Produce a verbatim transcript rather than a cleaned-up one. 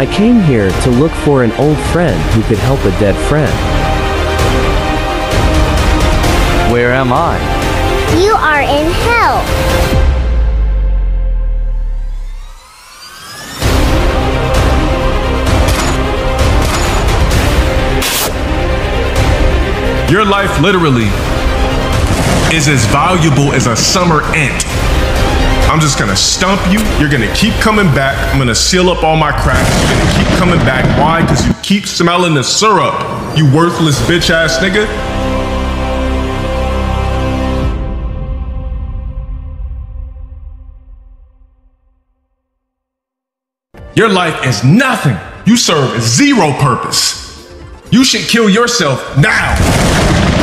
I came here to look for an old friend who could help a dead friend. Where am I? You are in hell. Your life literally is as valuable as a summer ant. I'm just gonna stump you. You're gonna keep coming back. I'm gonna seal up all my cracks. You're gonna keep coming back. Why? Because you keep smelling the syrup, you worthless bitch ass nigga. Your life is nothing. You serve zero purpose. You should kill yourself now.